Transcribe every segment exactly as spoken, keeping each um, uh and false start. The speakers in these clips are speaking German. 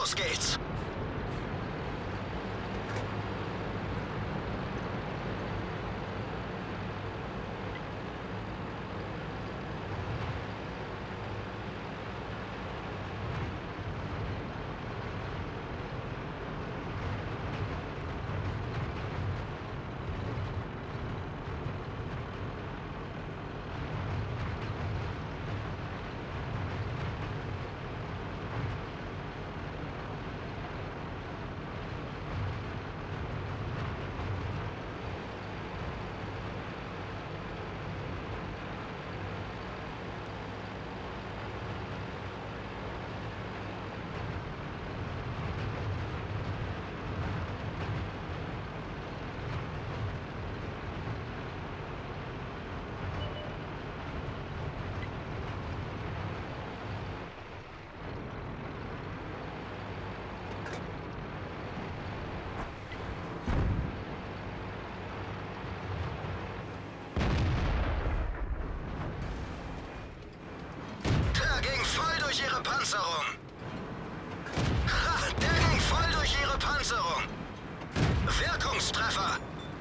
Los geht's! Ihre Panzerung. Ha, der ging voll durch ihre Panzerung. Wirkungstreffer.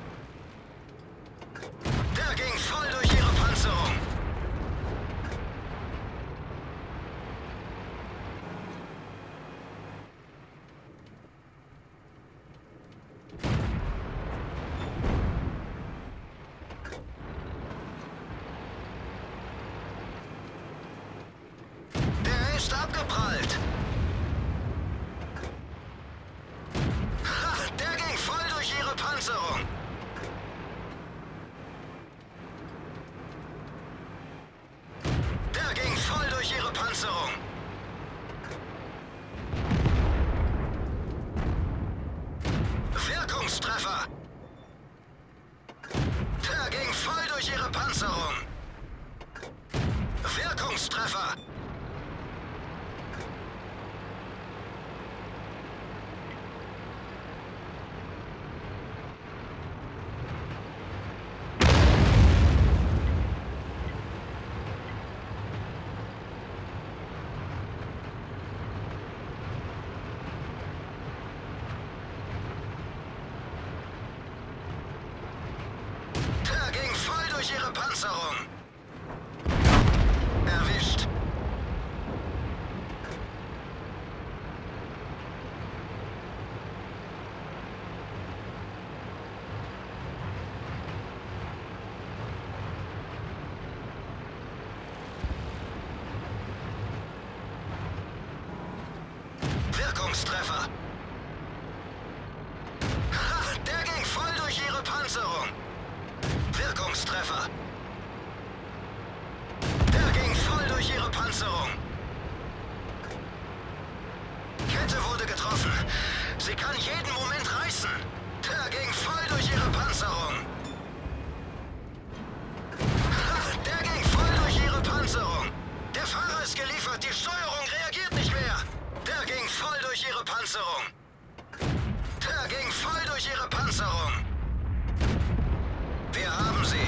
Der ging voll durch ihre Panzerung. Ist abgeprallt. Ha, der ging voll durch ihre Panzerung. Der ging voll durch ihre Panzerung. Wirkungstreffer. Der ging voll durch ihre Panzerung. Wirkungstreffer. Ihre Panzerung. Erwischt. Wirkungstreffer. Ha, der ging voll durch ihre Panzerung. Wirkungstreffer. Der ging voll durch ihre Panzerung. Kette wurde getroffen. Sie kann jeden Moment reißen. Der ging voll durch ihre Panzerung. Ha, der ging voll durch ihre Panzerung. Der Fahrer ist geliefert. Die Steuerung reagiert nicht mehr. Der ging voll durch ihre Panzerung. Der ging voll durch ihre Panzerung. Wir haben sie.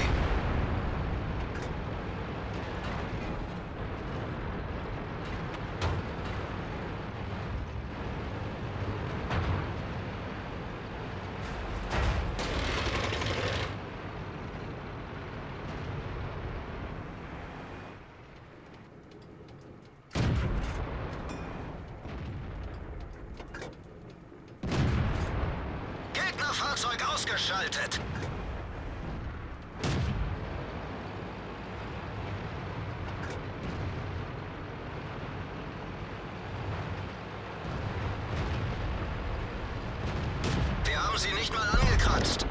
Gegnerfahrzeug ausgeschaltet. Sie nicht mal angekratzt.